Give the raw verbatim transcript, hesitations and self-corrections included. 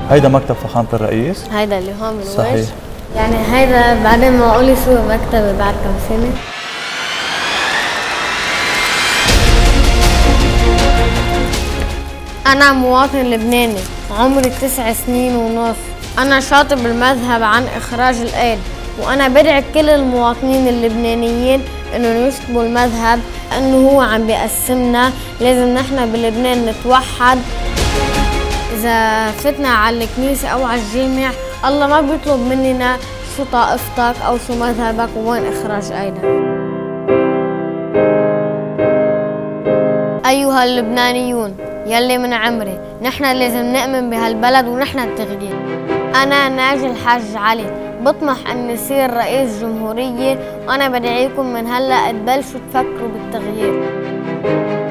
هيدا مكتب فخامة الرئيس؟ هيدا اللي هون بالوجه صحيح. يعني هيدا بعدين ما اقول شو مكتبي بعد كم سنة. أنا مواطن لبناني عمري تسع سنين ونص. أنا شاطر بالمذهب عن إخراج الأيد، وأنا بدعي كل المواطنين اللبنانيين إنه يشتموا المذهب، إنه هو عم بيقسمنا. لازم نحن بلبنان نتوحد. إذا فتنا على الكنيسة أو على الجامع، الله ما بيطلب مننا شو طائفتك أو شو مذهبك ووين إخراج أيدك. أيها اللبنانيون يلي من عمري، نحن لازم نؤمن بهالبلد ونحن التغيير. أنا ناجي الحاج علي، بطمح أن يصير رئيس جمهورية، وأنا بدعيكم من هلأ تبلشوا تفكروا بالتغيير.